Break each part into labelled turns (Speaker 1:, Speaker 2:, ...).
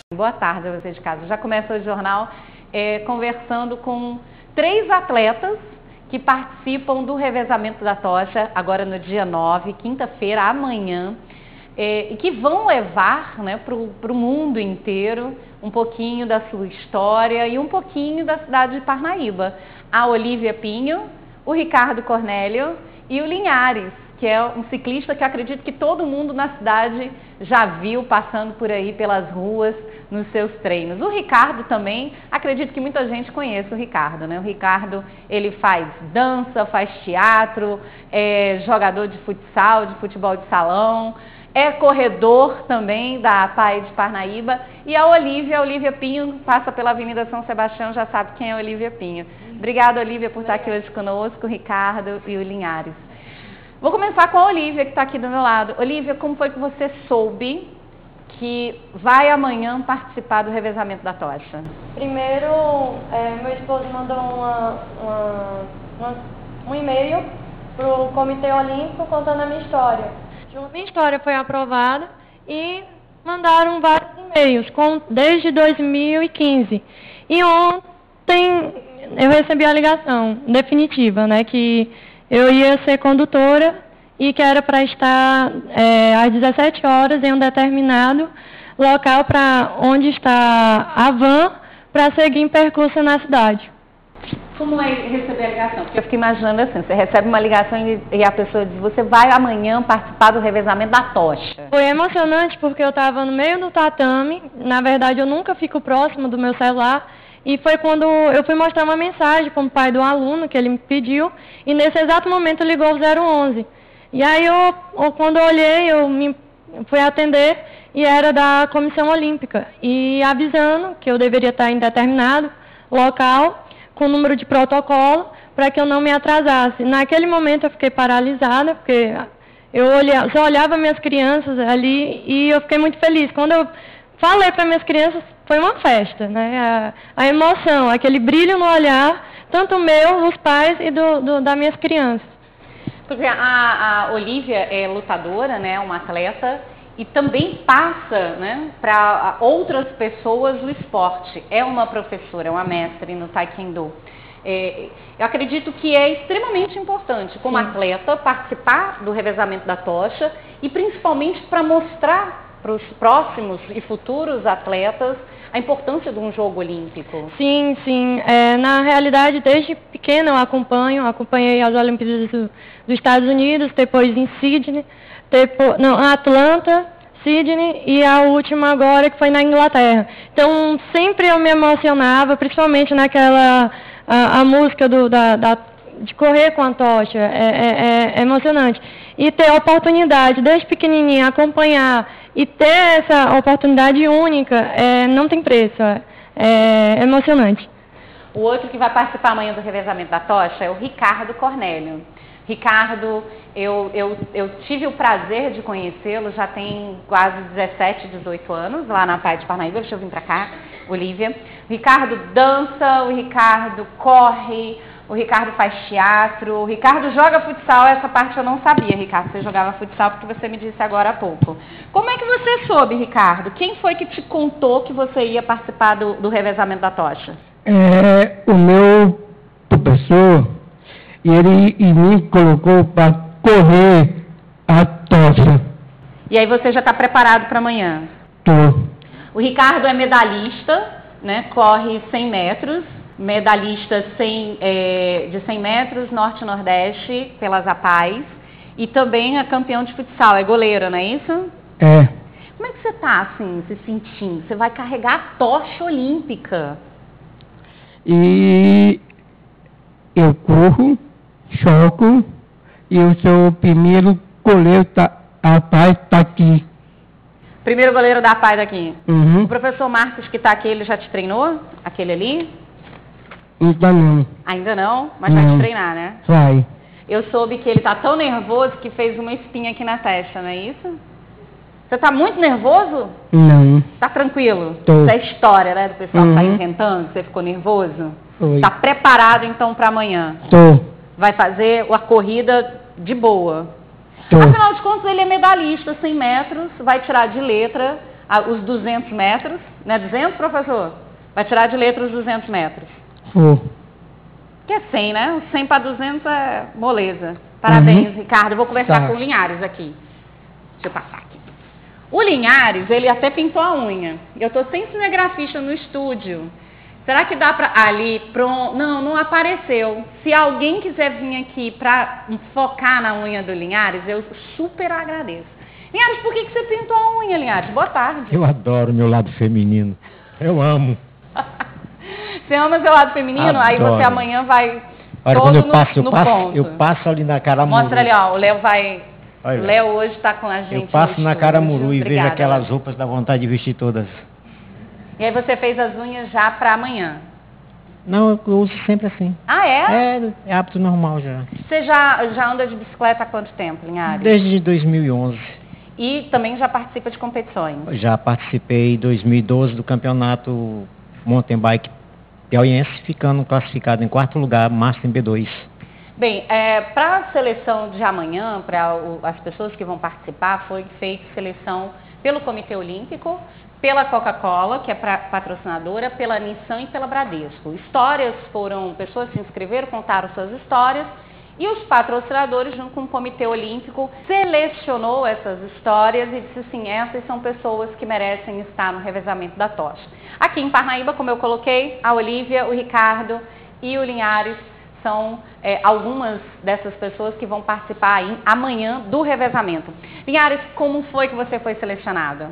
Speaker 1: Boa tarde a vocês de casa. Já começa o jornal conversando com 3 atletas que participam do revezamento da tocha, agora no dia 9, quinta-feira, amanhã, e que vão levar para o mundo inteiro um pouquinho da sua história e um pouquinho da cidade de Parnaíba. A Olívia Pinho, o Ricardo Cornélio e o Linhares, que é um ciclista que eu acredito que todo mundo na cidade já viu passando por aí pelas ruas nos seus treinos. O Ricardo também, acredito que muita gente conhece o Ricardo, né? O Ricardo, ele faz dança, faz teatro, é jogador de futsal, de futebol de salão, é corredor também da APAE de Parnaíba. E a Olívia Pinho, passa pela Avenida São Sebastião, já sabe quem é a Olívia Pinho. Obrigada, Olívia, por estar aqui hoje conosco, o Ricardo e o Linhares. Vou começar com a Olívia, que está aqui do meu lado. Olívia, como foi que você soube que vai amanhã participar do revezamento da tocha?
Speaker 2: Primeiro, meu esposo mandou um e-mail para o Comitê Olímpico contando a minha história. Minha história foi aprovada e mandaram vários e-mails desde 2015. E ontem eu recebi a ligação definitiva, né, que eu ia ser condutora e que era para estar às 17 horas em um determinado local para onde está a van para seguir em percurso na cidade.
Speaker 1: Como é receber a ligação? Porque eu fico imaginando assim, você recebe uma ligação e a pessoa diz, você vai amanhã participar do revezamento da tocha.
Speaker 2: Foi emocionante porque eu estava no meio do tatame, na verdade eu nunca fico próximo do meu celular, e foi quando eu fui mostrar uma mensagem para o pai do aluno, que ele me pediu, e nesse exato momento ligou o 011. E aí, quando eu olhei, eu fui atender, e era da Comissão Olímpica, e avisando que eu deveria estar em determinado local, com o número de protocolo, para que eu não me atrasasse. Naquele momento eu fiquei paralisada, porque eu só olhava minhas crianças ali, e eu fiquei muito feliz. Quando eu falei para minhas crianças, foi uma festa, né? A emoção, aquele brilho no olhar, tanto meu, dos pais e das minhas crianças.
Speaker 1: Porque a Olívia é lutadora, né? Uma atleta, e também passa, né, para outras pessoas o esporte. É uma professora, uma mestre no Taekwondo. Eu acredito que é extremamente importante, como atleta, participar do revezamento da tocha e principalmente para mostrar para os próximos e futuros atletas a importância de um jogo olímpico.
Speaker 2: Sim, sim. Na realidade, desde pequena eu acompanhei as Olimpíadas dos Estados Unidos, depois em Sydney, Atlanta, Sydney e a última agora que foi na Inglaterra. Então, sempre eu me emocionava, principalmente naquela a música de correr com a tocha, é emocionante. E ter a oportunidade, desde pequenininha, acompanhar e ter essa oportunidade única, não tem preço, é emocionante.
Speaker 1: O outro que vai participar amanhã do revezamento da tocha é o Ricardo Cornélio. Ricardo, eu tive o prazer de conhecê-lo, já tem quase 17, 18 anos, lá na APAE de Parnaíba. Deixa eu vir para cá, Olívia. O Ricardo dança, o Ricardo corre, o Ricardo faz teatro, o Ricardo joga futsal. Essa parte eu não sabia, Ricardo, você jogava futsal porque você me disse agora há pouco. Como é que você soube, Ricardo? Quem foi que te contou que você ia participar do revezamento da tocha?
Speaker 3: O meu professor, ele me colocou para correr a tocha.
Speaker 1: E aí você já está preparado para amanhã?
Speaker 3: Tô.
Speaker 1: O Ricardo é medalhista, né? Corre 100 metros. Medalhista de 100 metros, Norte-Nordeste, pelas APAES, e também é campeão de futsal, é goleiro, não é isso?
Speaker 3: É.
Speaker 1: Como é que você está, assim, se sentindo? Você vai carregar a tocha olímpica.
Speaker 3: E eu corro, choco, e eu sou o primeiro goleiro da APAES está aqui.
Speaker 1: Primeiro goleiro da APAES daqui.
Speaker 3: Uhum.
Speaker 1: O professor Marcos que está aqui, ele já te treinou? Aquele ali?
Speaker 3: Ainda não.
Speaker 1: Ainda não? Mas vai te treinar, né?
Speaker 3: Vai.
Speaker 1: Eu soube que ele está tão nervoso que fez uma espinha aqui na testa, não é isso? Você está muito nervoso?
Speaker 3: Não.
Speaker 1: Tá tranquilo?
Speaker 3: Tô.
Speaker 1: Isso é história, né? Do pessoal que tá inventando, você ficou nervoso?
Speaker 3: Foi.
Speaker 1: Tá preparado, então, para amanhã?
Speaker 3: Tô.
Speaker 1: Vai fazer a corrida de boa?
Speaker 3: Tô.
Speaker 1: Afinal de contas, ele é medalhista, 100 metros, vai tirar de letra os 200 metros, né? 200, professor? Vai tirar de letra os 200 metros. Que é 100, né? 100 para 200 é moleza. Parabéns, Ricardo. Eu vou conversar com o Linhares aqui. Deixa eu passar aqui. O Linhares, ele até pintou a unha. Eu estou sem cinegrafista no estúdio. Será que dá para... Ali, pronto. Não apareceu. Se alguém quiser vir aqui para focar na unha do Linhares, eu super agradeço. Linhares, por que você pintou a unha, Linhares? Boa tarde.
Speaker 4: Eu adoro meu lado feminino. Eu amo.
Speaker 1: Você ama seu lado feminino? Adoro. Aí você amanhã vai...
Speaker 4: Olha, quando eu passo ali na Caramuru.
Speaker 1: Mostra ali, ó. O Léo vai... Olha, o Léo hoje está com a gente.
Speaker 4: Eu passo na Caramuru e vejo aquelas roupas, dá vontade de vestir todas.
Speaker 1: E aí você fez as unhas já para amanhã?
Speaker 4: Não, eu uso sempre assim.
Speaker 1: Ah, é?
Speaker 4: É hábito normal já.
Speaker 1: Você já anda de bicicleta há quanto tempo, Linhares?
Speaker 4: Desde 2011.
Speaker 1: E também já participa de competições? Já
Speaker 4: participei em 2012 do campeonato mountain bike piauiense, ficando classificado em 4º lugar, Master B2.
Speaker 1: Bem, para a seleção de amanhã, para as pessoas que vão participar, foi feita seleção pelo Comitê Olímpico, pela Coca-Cola, que é patrocinadora, pela Nissan e pela Bradesco. Pessoas se inscreveram, contaram suas histórias, e os patrocinadores, junto com o Comitê Olímpico, selecionou essas histórias e disse assim, essas são pessoas que merecem estar no revezamento da tocha. Aqui em Parnaíba, como eu coloquei, a Olívia, o Ricardo e o Linhares são algumas dessas pessoas que vão participar amanhã do revezamento. Linhares, como foi que você foi selecionada?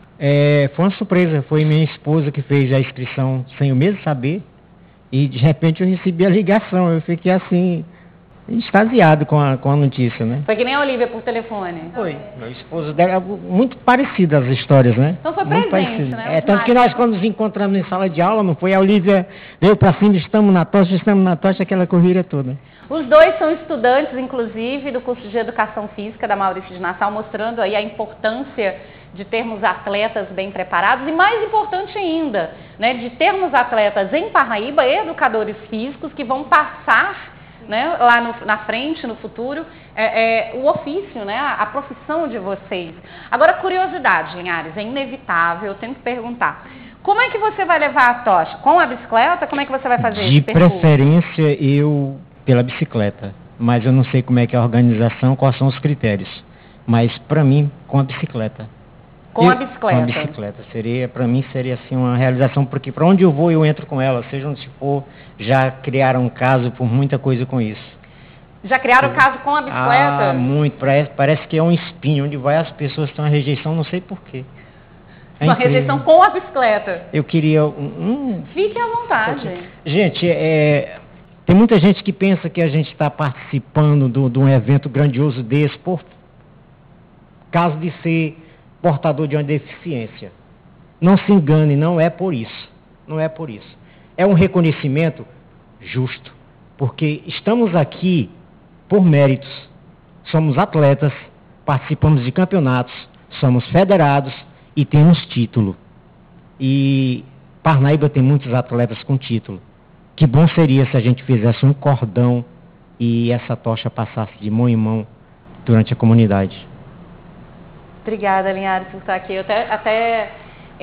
Speaker 4: Foi uma surpresa, foi minha esposa que fez a inscrição sem eu mesmo saber, e de repente eu recebi a ligação, eu fiquei assim, extasiado com a notícia, né?
Speaker 1: Foi que nem a Olívia por telefone?
Speaker 4: Foi, meu esposo dela, muito parecida as histórias, né?
Speaker 1: Então foi presente, né?
Speaker 4: Tanto que nós, quando nos encontramos em sala de aula, não foi? A Olívia veio para cima, estamos na tocha, aquela corrida toda.
Speaker 1: Os dois são estudantes, inclusive, do curso de Educação Física da Maurício de Nassau, mostrando aí a importância de termos atletas bem preparados e, mais importante ainda, né, de termos atletas em Parnaíba, educadores físicos, que vão passar, né, lá na frente, no futuro, o ofício, né, a profissão de vocês. Agora, curiosidade, Linhares, é inevitável, eu tenho que perguntar. Como é que você vai levar a tocha? Com a bicicleta? Como é que você vai fazer
Speaker 4: esse percurso? De preferência, eu pela bicicleta, mas eu não sei como é que é a organização, quais são os critérios. Mas, para mim, com a bicicleta.
Speaker 1: Com a bicicleta?
Speaker 4: Com a bicicleta. Para mim, seria assim uma realização, porque para onde eu vou, eu entro com ela, seja onde for, já criaram um caso por muita coisa com isso.
Speaker 1: Já criaram caso com a bicicleta?
Speaker 4: Muito. Parece que é um espinho, onde vai as pessoas têm uma rejeição, não sei porquê.
Speaker 1: Uma rejeição com a bicicleta?
Speaker 4: Eu queria...
Speaker 1: Fique à vontade.
Speaker 4: Gente, tem muita gente que pensa que a gente está participando de um evento grandioso desse por causa de ser portador de uma deficiência. Não se engane, não é por isso. Não é por isso. É um reconhecimento justo, porque estamos aqui por méritos. Somos atletas, participamos de campeonatos, somos federados e temos título. E Parnaíba tem muitos atletas com título. Que bom seria se a gente fizesse um cordão e essa tocha passasse de mão em mão durante a comunidade.
Speaker 1: Obrigada, Linhares, por estar aqui. Eu até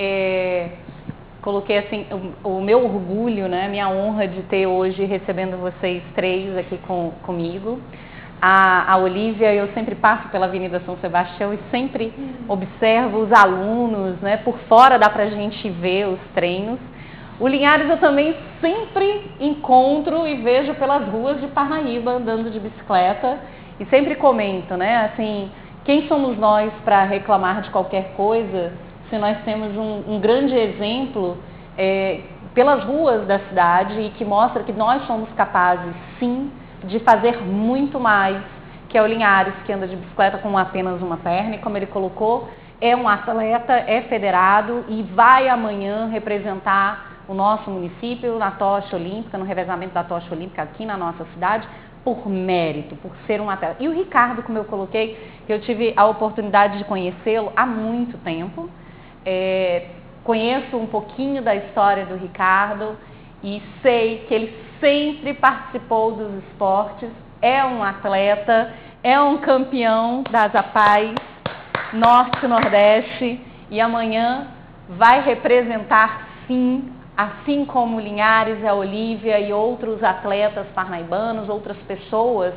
Speaker 1: coloquei assim o meu orgulho, né, minha honra de ter hoje recebendo vocês três aqui comigo. A Olívia, eu sempre passo pela Avenida São Sebastião e sempre observo os alunos, né, por fora dá pra gente ver os treinos. O Linhares eu também sempre encontro e vejo pelas ruas de Parnaíba andando de bicicleta e sempre comento, né, assim, quem somos nós para reclamar de qualquer coisa se nós temos um grande exemplo pelas ruas da cidade e que mostra que nós somos capazes, sim, de fazer muito mais, que é o Linhares, que anda de bicicleta com apenas uma perna e, como ele colocou, é um atleta, é federado e vai amanhã representar o nosso município na tocha olímpica, no revezamento da tocha olímpica aqui na nossa cidade, por mérito, por ser um atleta. E o Ricardo, como eu coloquei, eu tive a oportunidade de conhecê-lo há muito tempo. Conheço um pouquinho da história do Ricardo e sei que ele sempre participou dos esportes, é um atleta, é um campeão das APAES, Norte e Nordeste, e amanhã vai representar, sim, assim como Linhares, a Olívia e outros atletas parnaibanos, outras pessoas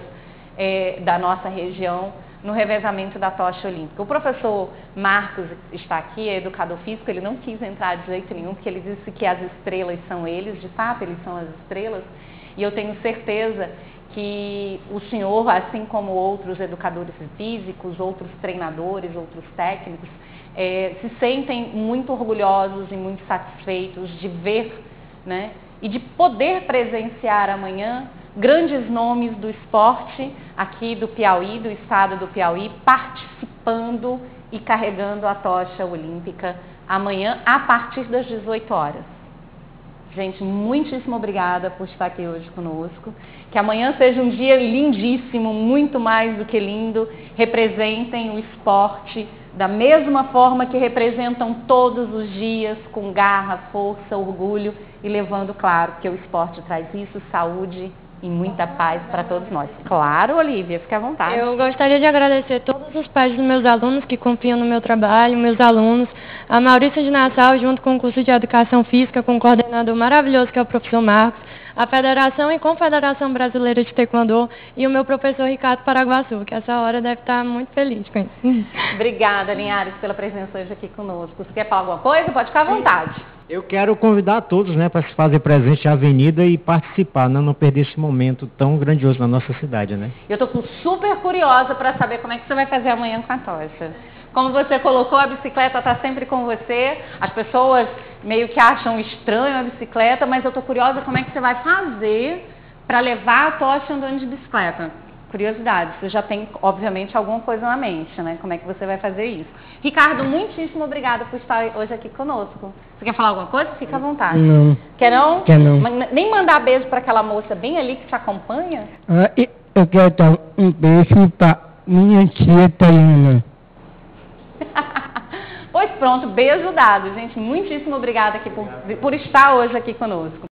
Speaker 1: da nossa região, no revezamento da tocha olímpica. O professor Marcos está aqui, é educador físico, ele não quis entrar de jeito nenhum, porque ele disse que as estrelas são eles, de fato eles são as estrelas, e eu tenho certeza que o senhor, assim como outros educadores físicos, outros treinadores, outros técnicos, se sentem muito orgulhosos e muito satisfeitos de ver, né, e de poder presenciar amanhã grandes nomes do esporte aqui do Piauí, do estado do Piauí, participando e carregando a tocha olímpica amanhã a partir das 18 horas. Gente, muitíssimo obrigada por estar aqui hoje conosco. Que amanhã seja um dia lindíssimo, muito mais do que lindo. Representem o esporte da mesma forma que representam todos os dias, com garra, força, orgulho e levando, claro, que o esporte traz isso, saúde e muita paz para todos nós. Claro, Olívia, fique à vontade.
Speaker 2: Eu gostaria de agradecer todos os pais dos meus alunos que confiam no meu trabalho, meus alunos, a Maurícia de Nassau, junto com o curso de Educação Física, com um coordenador maravilhoso que é o professor Marcos, a Federação e Confederação Brasileira de Taekwondo e o meu professor Ricardo Paraguaçu, que essa hora deve estar muito feliz com isso.
Speaker 1: Obrigada, Linhares, pela presença hoje aqui conosco. Você quer falar alguma coisa? Pode ficar à vontade.
Speaker 4: Eu quero convidar todos, né, para se fazer presente à avenida e participar, né, não perder esse momento tão grandioso na nossa cidade, né?
Speaker 1: Eu estou super curiosa para saber como é que você vai fazer amanhã com a tocha. Como você colocou, a bicicleta está sempre com você. As pessoas meio que acham estranho a bicicleta, mas eu estou curiosa como é que você vai fazer para levar a tocha andando de bicicleta. Curiosidade, você já tem, obviamente, alguma coisa na mente, né? Como é que você vai fazer isso? Ricardo, muitíssimo obrigada por estar hoje aqui conosco. Você quer falar alguma coisa? Fica à vontade.
Speaker 3: Não.
Speaker 1: Quer não?
Speaker 3: Quer não.
Speaker 1: Nem mandar beijo para aquela moça bem ali que te acompanha?
Speaker 3: Eu quero dar um beijo para minha tia Tayana.
Speaker 1: Pois pronto, beijo dado, gente. Muitíssimo obrigada aqui por estar hoje aqui conosco.